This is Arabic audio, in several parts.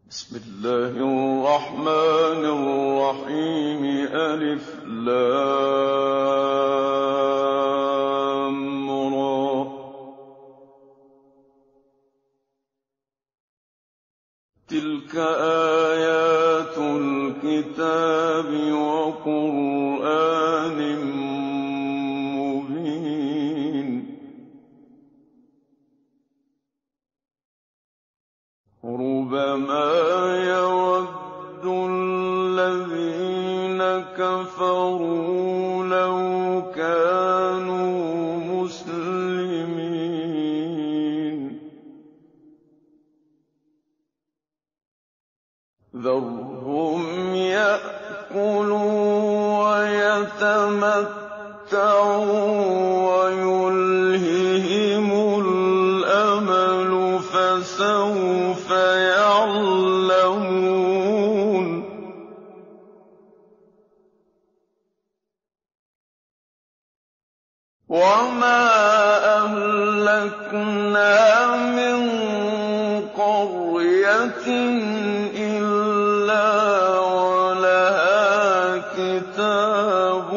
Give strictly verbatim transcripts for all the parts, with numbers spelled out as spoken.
بسم الله الرحمن الرحيم ألف لام را تلك آيات الكتاب وقرآن مبين ربما يود الذين كفروا لو كانوا مسلمين ذرهم يأكلوا ويتمتعوا ويلههم الأمل فسوف يعلمون وما أهلكنا من قرية إلا ولها كتاب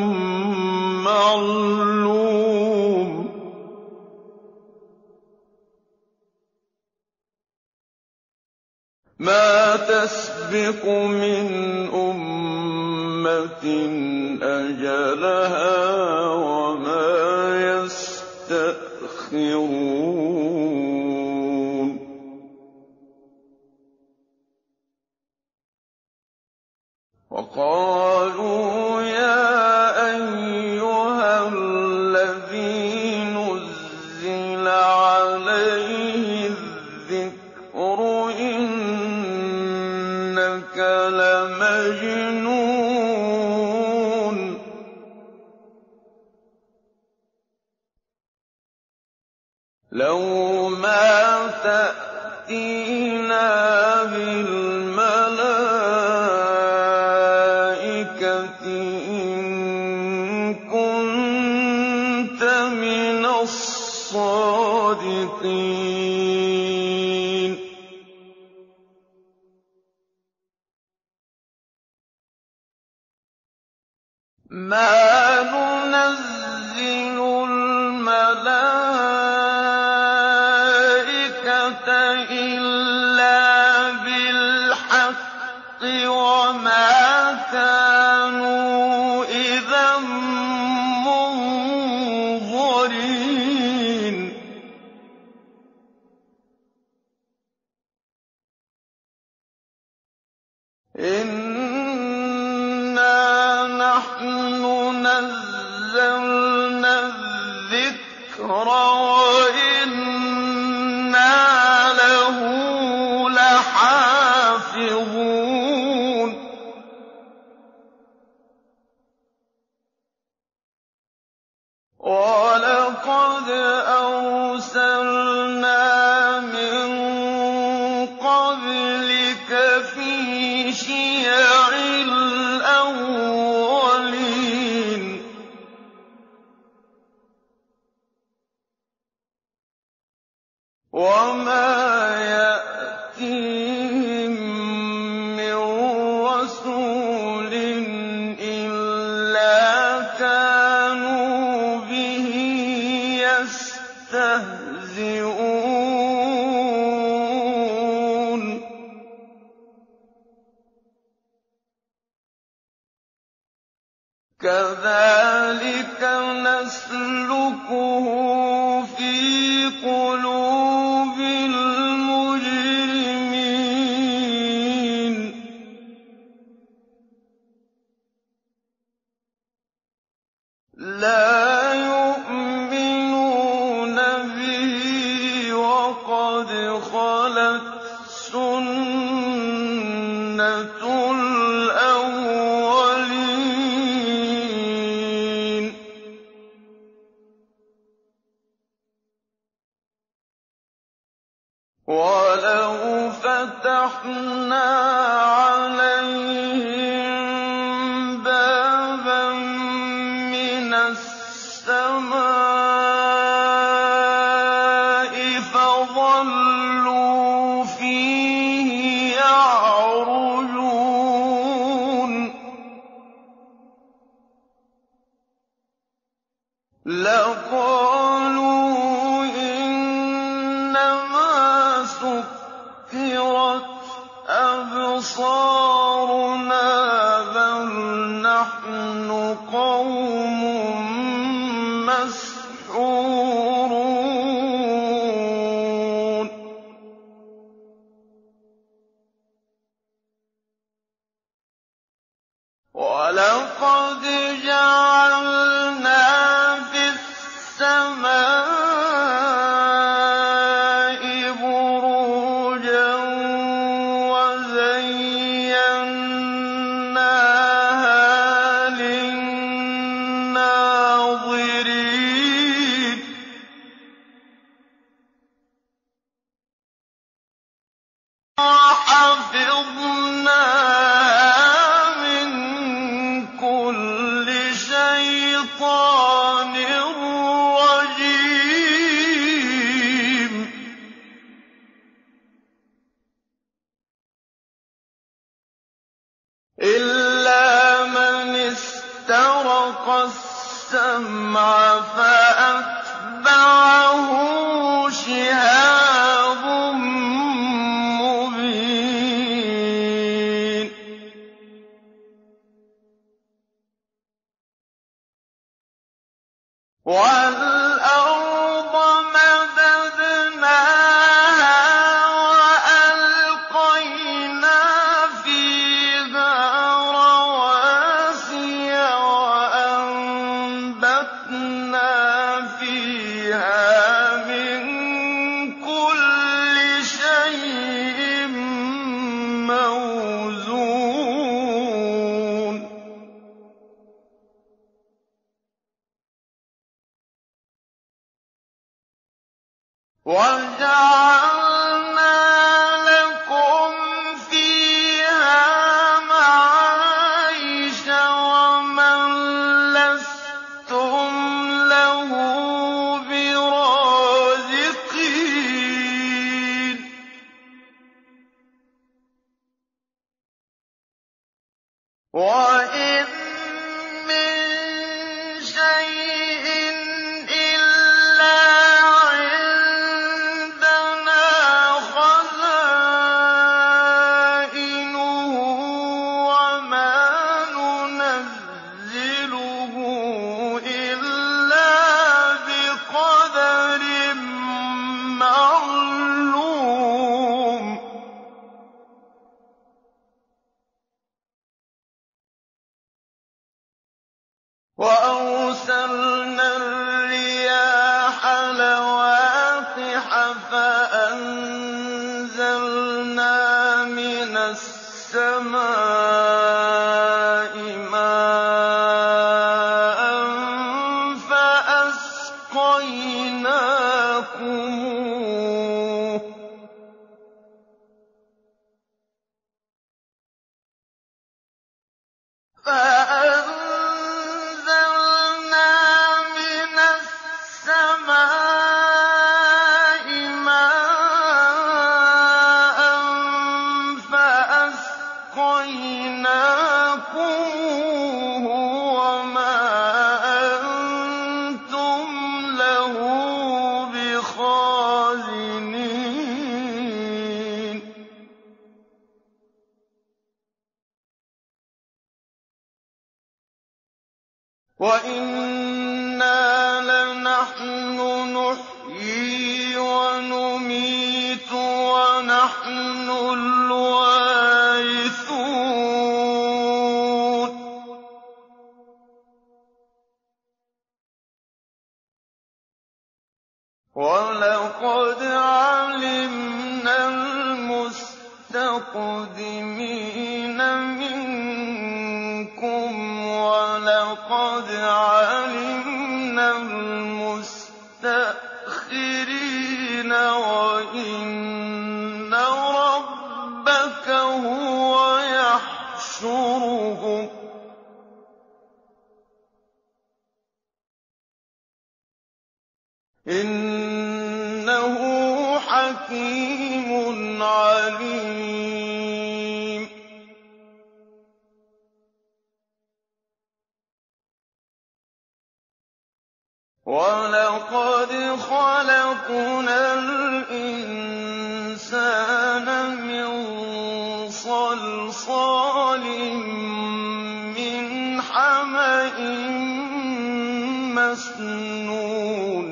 معلوم ما تسبق من أمة أجلها وما يستأخرون وقالوا يا أيها الذي نزل عليه الذكر إنك لمجنون لو ما تأتينا بالملائكة إن كنت من الصادقين ما ننزل الملائكة إلا بالحق وما كانوا إذا منظرين إنا نحن نزلنا الذكر وإنا له لحافظون ولقد أرسلنا من قبلك في شيع الأولين وما يأتيهم من رسول إلا كانوا به يستهزئون كذلك نسلكه في قلوب المجرمين لا يؤمنون به وقد خلت سنة الأولين ولو فتحنا عليهم بابا من السماء فظلوا فيه وَلَقَدْ جَعَلْنَا فِي السَّمَاءِ بُرُوجًا وَزَيَّنَّاهَا لِلنَّاظِرِينَ وَحَفِظْنَاهَا مِن كُلِّ شَيْطَانٍ رَّجِيمٍ إِلَّا مَنِ اسْتَرَقَ السَّمْعَ فَأَتْبَعَهُ شِهَابٌ مُّبِينٌ وَالْأَرْضَ مَدَدْنَاهَا وَأَلْقَيْنَا فِيهَا رَوَاسِيَ وَأَنبَتْنَا فِيهَا مِن كُلِّ شَيْءٍ مَّوْزُونٍ وَجَعَلْنَا لَكُمْ فِيهَا مَعَايِشَ وَمَن لَّسْتُمْ لَهُ بِرَازِقِينَ وَإِن مِّن شَيْءٍ إِلَّا عِندَنَا خَزَائِنُهُ وَمَا نُنَزِّلُهُ إِلَّا بِقَدَرٍ مَّعْلُومٍ وَأَرْسَلْنَا الرِّيَاحَ لَوَاقِحَ فَأَنزَلْنَا مِنَ السَّمَاءِ مَاءً فَأَسْقَيْنَاكُمُوهُ فَأَنزَلْنَا مِنَ السَّمَاءِ مَاءً فَأَسْقَيْنَاكُمُوهُ وَمَا أَنتُمْ لَهُ بِخَازِنِينَ وَإِنَّا لَنَحْنُ نُحْيِي وَنُمِيتُ وَنَحْنُ الْوَارِثُونَ وَلَقَدْ عَلِمْنَا الْمُسْتَقْدِمِينَ مِنكُمْ وَلَقَدْ عَلِمْنَا الْمُسْتَأْخِرِينَ وَإِنَّ رَبَّكَ هُوَ يَحْشُرُهُمْ إِنَّهُ حَكِيمٌ عَلِيمٌ وَلَقَدْ خَلَقْنَا الْإِنسَانَ مِن صَلْصَالٍ مِّنْ حَمَإٍ مَّسْنُونٍ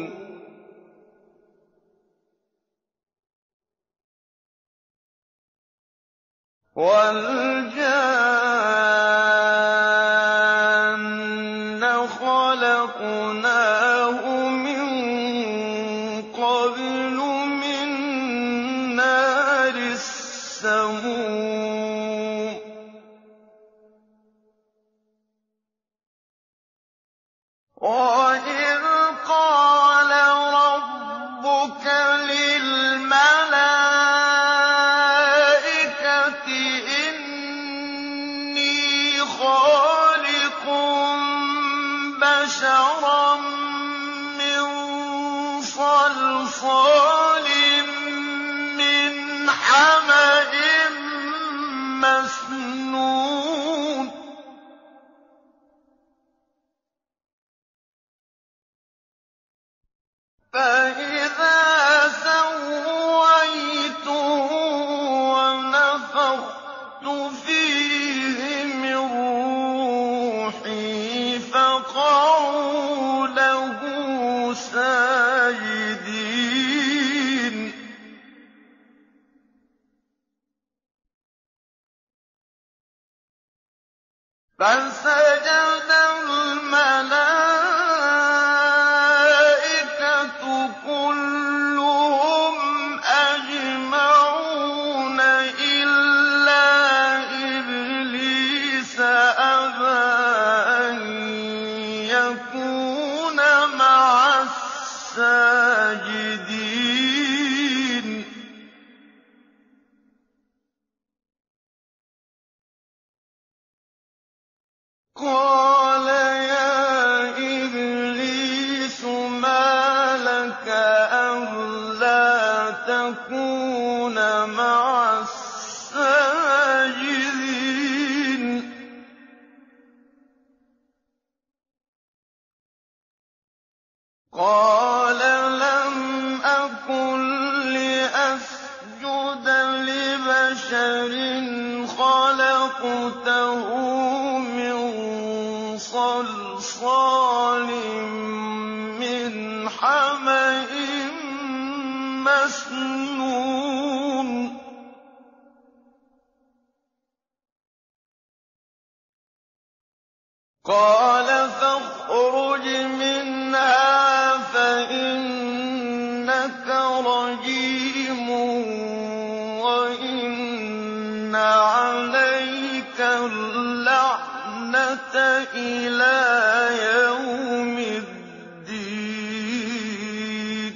وَالْجَانَّ وَإِذْ قَالَ رَبُّكَ لِلْمَلَائِكَةِ إِنِّي خَالِقٌ بَشَرًا مِّن صَلْصَالٍ مِّنْ حَمَإٍ مَّسْنُونٍ فَإِذَا سَوَّيْتُهُ وَنَفَخْتُ فِيهِ مِن رُّوحِي فَقَعُوا لَهُ سَاجِدِينَ فَسَجَدَ الْمَلَائِكَةُ كُلُّهُمْ أَجْمَعُونَ إِلَّا إِبْلِيسَ أَبَىٰ أَن يَكُونَ مَعَ السَّاجِدِينَ قَالَ يَا إِبْلِيسُ مَا لَكَ أَلَّا تَكُونَ مَعَ السَّاجِدِينَ قَالَ لَمْ أَكُن لِّأَسْجُدَ لِبَشَرٍ خَلَقْتَهُ مِن صَلْصَالٍ مِّنْ حَمَإٍ مَّسْنُونٍ قَالَ فَاخْرُجْ مِنْهَا فَإِنَّكَ رَجِيمٌ وَإِنَّ عَلَيْكَ اللَّعْنَةَ إِلَىٰ يَوْمِ الدِّينِ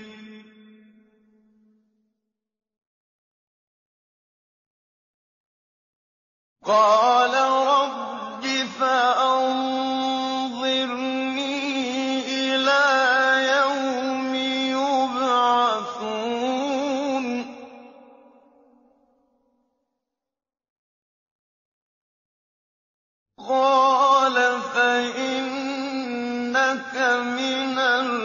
قَالَ رَبِّ فَأَنظِرْنِي إِلَىٰ يَوْمِ يُبْعَثُونَ قَالَ فَإِنَّكَ مِنَ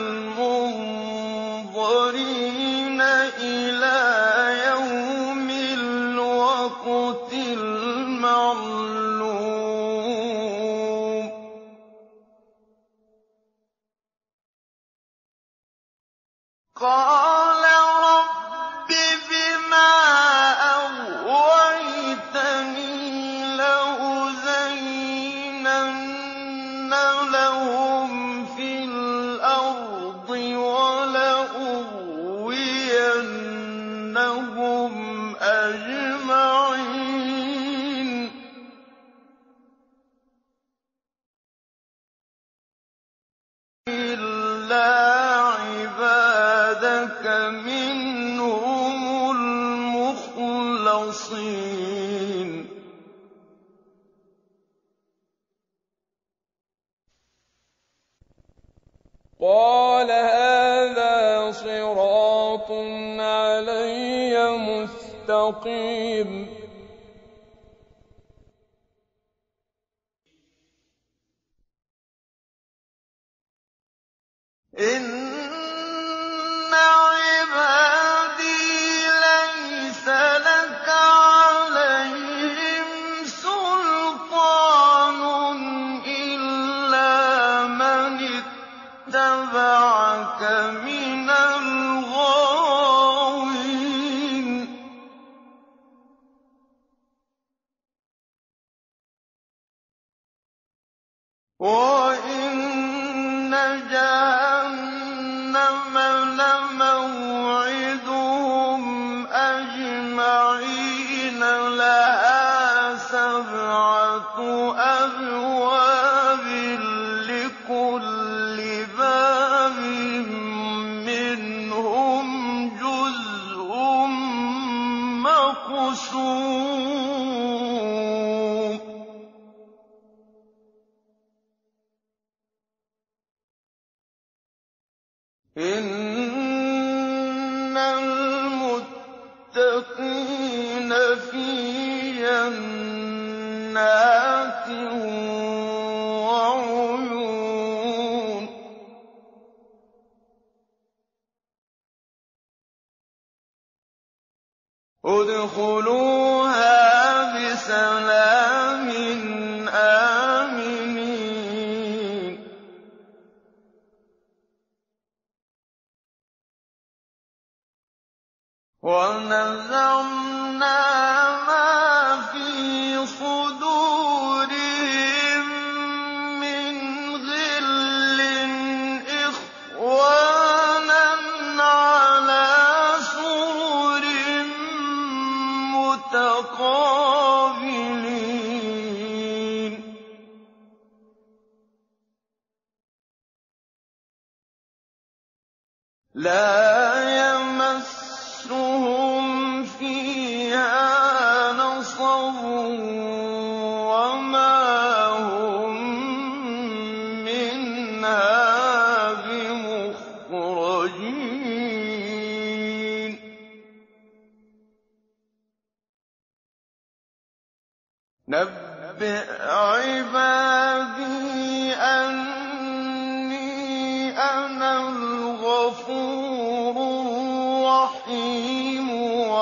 الْمُنظَرِينَ إِلَىٰ يَوْمِ الْوَقْتِ الْمَعْلُومِ قَالَ رَبِّ بِمَا أَغْوَيْتَنِي لَأُزَيِّنَنَّ لَهُمْ فِي الْأَرْضِ وَلَأُغْوِيَنَّهُمْ أَجْمَعِينَ إِلَّا عِبَادَكَ مِنْهُمُ الْمُخْلَصِينَ قَالَ هَٰذَا صِرَاطٌ عَلَيَّ مُسْتَقِيمٌ إِنَّ عِبَادِي لَيْسَ لَكَ عَلَيْهِمْ سُلْطَانٌ إِلَّا مَنِ اتَّبَعَكَ مِنَ الْغَاوِينَ وَإِنَّ جَهَنَّمَ لَمَوْعِدُهُمْ أَجْمَعِينَ لَهَا سَبْعَةُ أَبْوَابٍ لِّكُلِّ إِنَّ الْمُتَّقِينَ فِي جَنَّاتٍ وَعُيُونٍ ادْخُلُوهَا بِسَلَامٍ آمِنِينَ وَنَزَعْنَا مَا فِي صُدُورِهِم مِّنْ غِلٍّ إِخْوَانًا عَلَىٰ سُرُرٍ مُّتَقَابِلِينَ لَا يَمَسُّهُمْ فِيهَا نَصَبٌ وَمَا هُم مِّنْهَا بِمُخْرَجِينَ نَبِّئْ عِبَادِي أَنِّي أَنَا الْغَفُورُ الرَّحِيمُ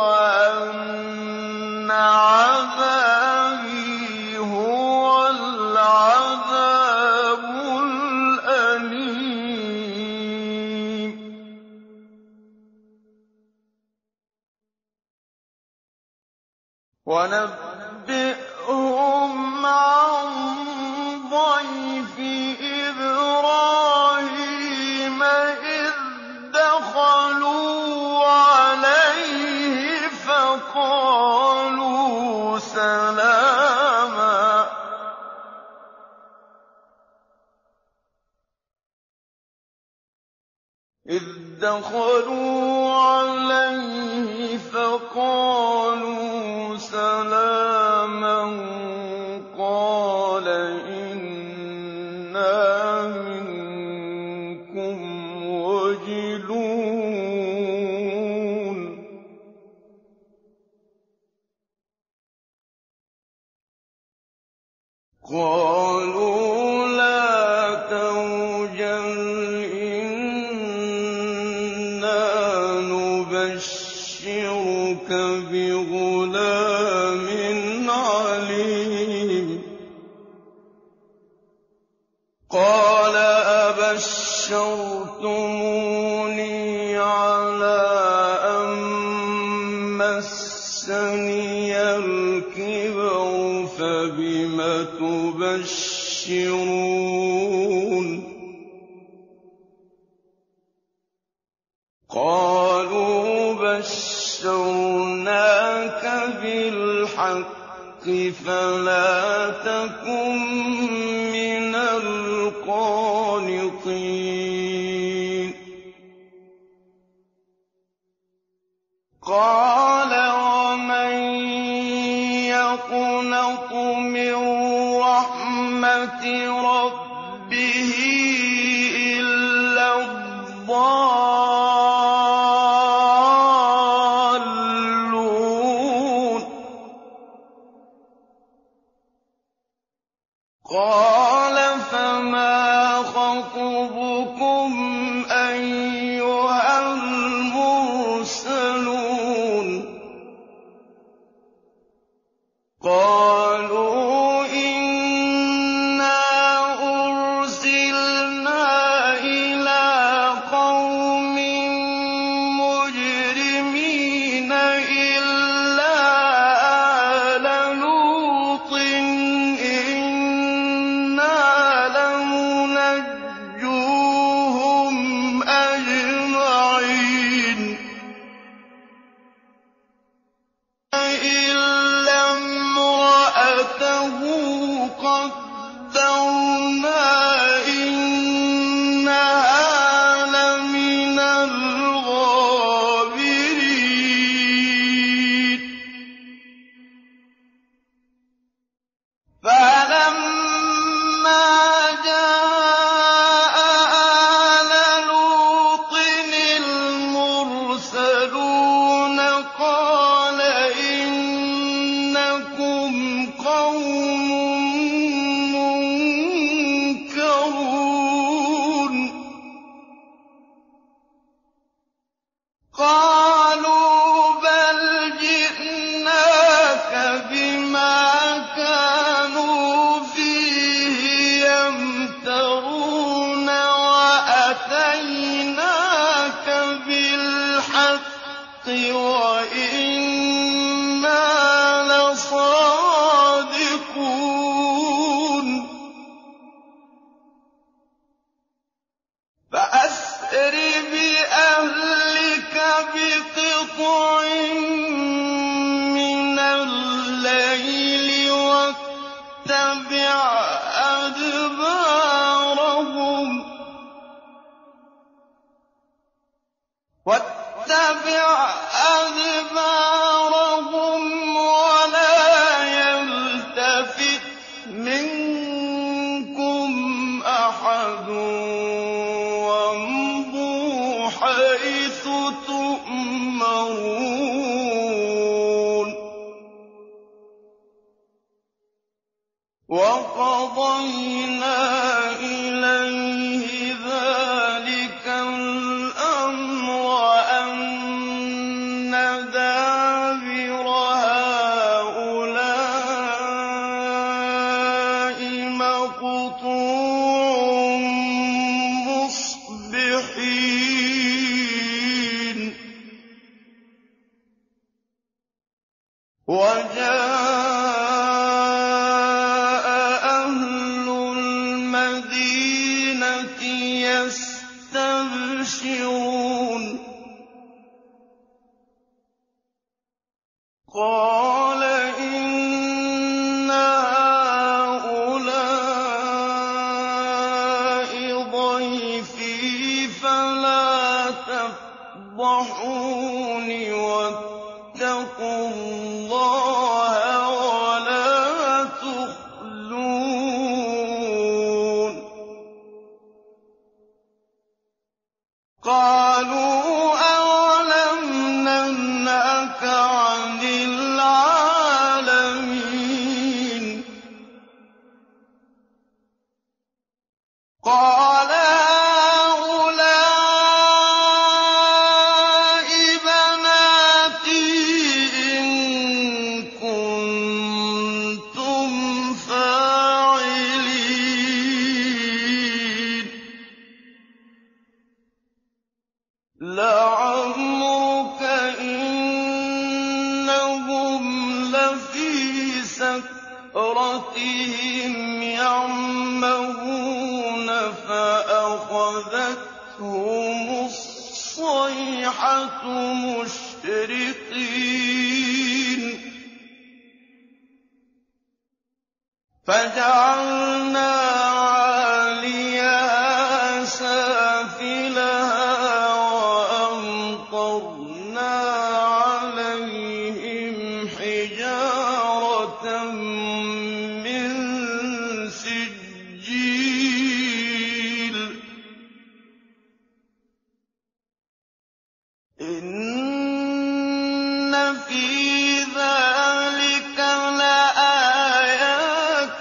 وَأَنَّ عَذَابِي هُوَ الْعَذَابُ الْأَلِيمُ وَنَبِّئْهُمْ عَن ضَيْفِ إِبْرَاهِيمَ إِذْ دَخَلُوا عَلَيْهِ فَقَالُوا سَلَامًا إِذْ دَخَلُوا عَلَيْهِ فَقَالُوا سَلَامًا قَالَ إِنَّا مِنكُمْ وَجِلُونَ قَالُوا لَا تَوْجَلْ إِنَّا نُبَشِّرُكَ بِغُلَامٍ عَلِيمٍ قَالَ أَبَشَّرْتُمُونِي عَلَىٰ أَن مَّسَّنِيَ الْكِبَرُ فَبِمَ تُبَشِّرُونَ قَالُوا بَشَّرْنَاكَ بِالْحَقِّ فَلَا تَكُن مِّنَ الْقَانِطِينَ قَالَ وَمَن يَقْنَطُ مِن رَّحْمَةِ رَبِّهِ إِلَّا الضَّالُّونَ قَالَ فَمَا خَطْبُكُمْ أَيُّهَا الْمُرْسَلُونَ قَالُوا إِنَّا أُرْسِلْنَا إِلَىٰ قَوْمٍ مُّجْرِمِينَ إِلَّا آلَ لُوطٍ إِنَّا لَمُنَجُّوهُمْ أَجْمَعِينَ إِلَّا امْرَأَتَهُ وَقَضَيْنَا إِلَيْهِ ذَٰلِكَ الْأَمْرَ أَنَّ دَابِرَ هَٰؤُلَاءِ مَقْطُوعٌ مُّصْبِحِينَ وَجَاءَ أَهْلُ الْمَدِينَةِ يَسْتَبْشِرُونَ قَالَ إِنَّ هَٰؤُلَاءِ ضَيْفِي فَلَا تَفْضَحُونِ وَاتَّقُوا اللَّهَ وَلَا تُخْزُونِ قَالُوا أَوَلَمْ نَنْهَكَ عَنِ الْعَالَمِينَ قَالَ هَٰؤُلَاءِ بَنَاتِي إِن كُنتُمْ فَاعِلِينَ لَعَمْرُكَ إِنَّهُمْ لَفِي سَكْرَتِهِمْ يَعْمَهُونَ فَأَخَذَتْهُمُ الصَّيْحَةُ مُشْرِقِينَ فَجَعَلْنَا عَالِيَهَا سَافِلَهَا وَأَمْطَرْنَا عَلَيْهِمْ حِجَارَةً مِّن سِجِّيلٍ إِنَّ فِي ذَٰلِكَ لَآيَاتٍ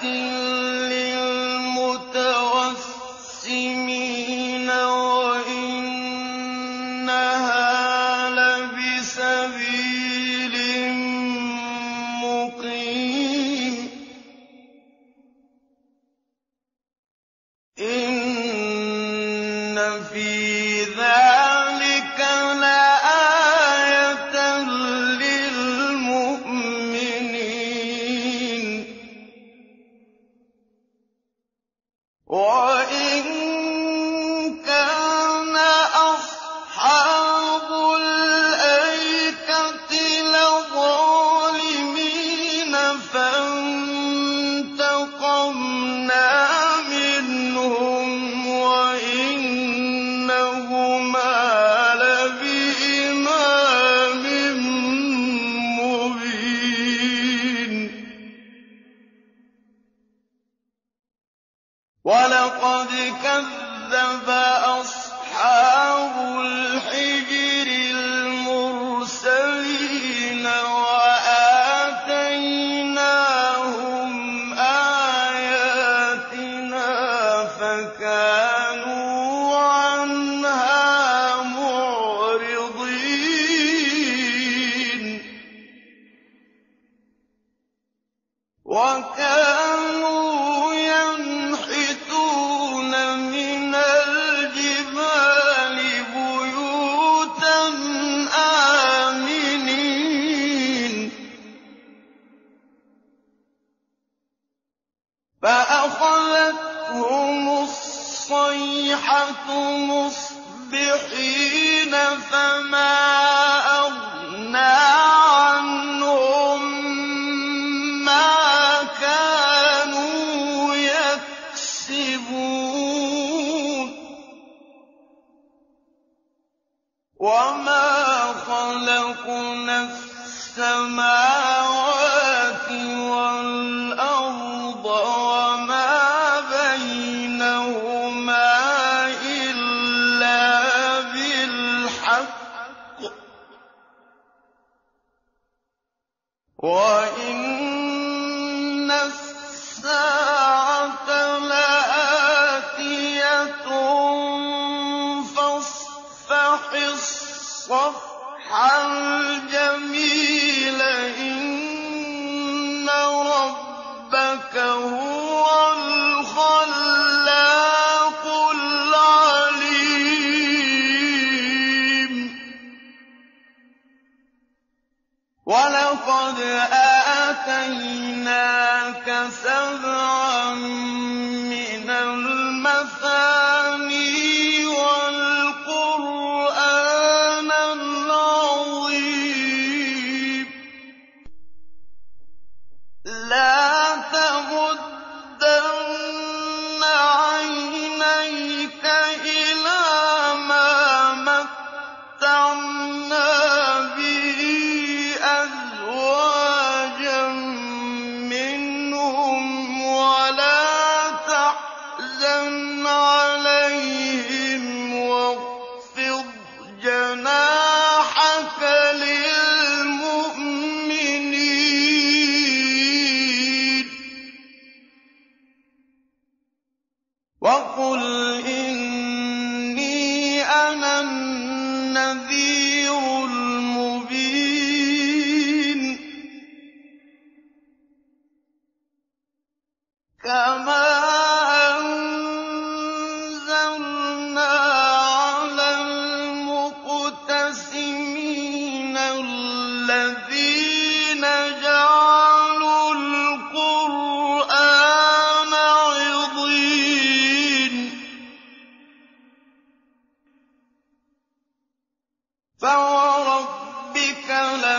لِّلْمُتَوَسِّمِينَ وَإِنَّهَا لَبِسَبِيلٍ مُّقِيمٍ إِنَّ فِي ذَٰلِكَ لَآيَةً لِّلْمُؤْمِنِينَ وَإِن كَانَ أَصْحَابُ الْأَيْكَةِ لَظَالِمِينَ فَانتَقَمْنَا مِنْهُمْ وَإِنَّهُمَا لَبِإِمَامٍ مُّبِينٍ وَلَقَدْ كَذَّبَ أَصْحَابُ الْحِجْرِ الْمُرْسَلِينَ وَآتَيْنَاهُمْ آيَاتِنَا فَكَانُوا عَنْهَا مُعْرِضِينَ وَكَانُوا يَنْحِتُونَ مِنَ الْجِبَالِ بُيُوتًا آمِنِينَ فَأَخَذَتْهُمُ الصَّيْحَةُ مُصْبِحِينَ فَمَا أَغْنَىٰ عَنْهُم مَّا كَانُوا يَكْسِبُونَ وَمَا خَلَقْنَا السَّمَاوَاتِ وَالْأَرْضَ وَمَا بَيْنَهُمَا إِلَّا بِالْحَقِّ وَإِنَّ السَّاعَةَ السَّاعَةَ لَآتِيَةٌ فَاصْفَحِ الصَّفْحَ الْجَمِيلَ إِنَّ رَبَّكَ هُوَ الْخَلَّاقُ الْعَلِيمُ. وَلَقَدْ آتَيْنَاكَ سَبْعًا مِّنَ الْمَثَانِي وَالْقُرْآنَ الْعَظِيمَ. لَا تَمُدَّنَّ عَيْنَيْكَ إِلَىٰ مَا مَتَّعْنَا بِهِ أَزْوَاجًا مِّنْهُمْ وَلَا تَحْزَنْ عَلَيْهِمْ وَاخْفِضْ جَنَاحَكَ لِلْمُؤْمِنِينَ وَقُلْ إِنِّي أَنَا النَّذِيرُ الْمُبِينُ. كَمَا أَنزَلْنَا عَلَى الْمُقْتَسِمِينَ الَّذِينَ جَعَلُوا الْقُرْآنَ عِضِينَ. فَوَرَبِّكَ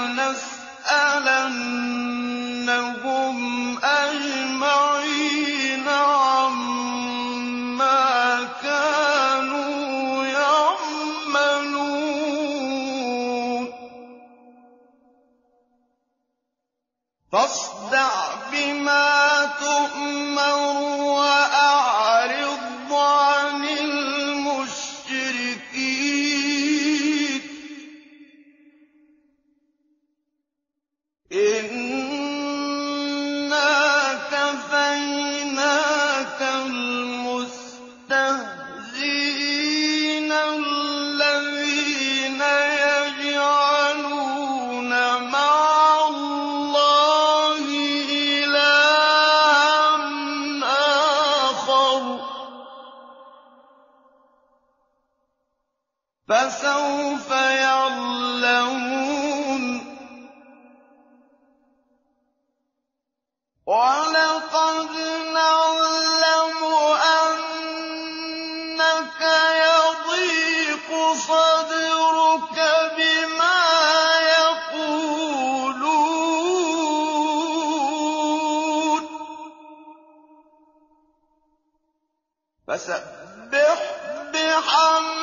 لَنَسْأَلَنَّهُمْ أَجْمَعِينَ عَمَّا كَانُوا يَعْمَلُونَ. فَاصْدَعْ بِمَا تُؤْمَرُ وَأَعْرِضْ عَنِ الْمُشْرِكِينَ. إِنَّا كَفَيْنَاكَ الْمُسْتَهْزِئِينَ الَّذِينَ يَجْعَلُونَ مَعَ اللَّهِ إِلَٰهًا آخَرَ ۚ فَسَوْفَ يَعْلَمُونَ. وَلَقَدْ نَعْلَمُ أَنَّكَ يَضِيقُ صَدْرُكَ بِمَا يَقُولُونَ. فَسَبِّحْ بِحَمْدِ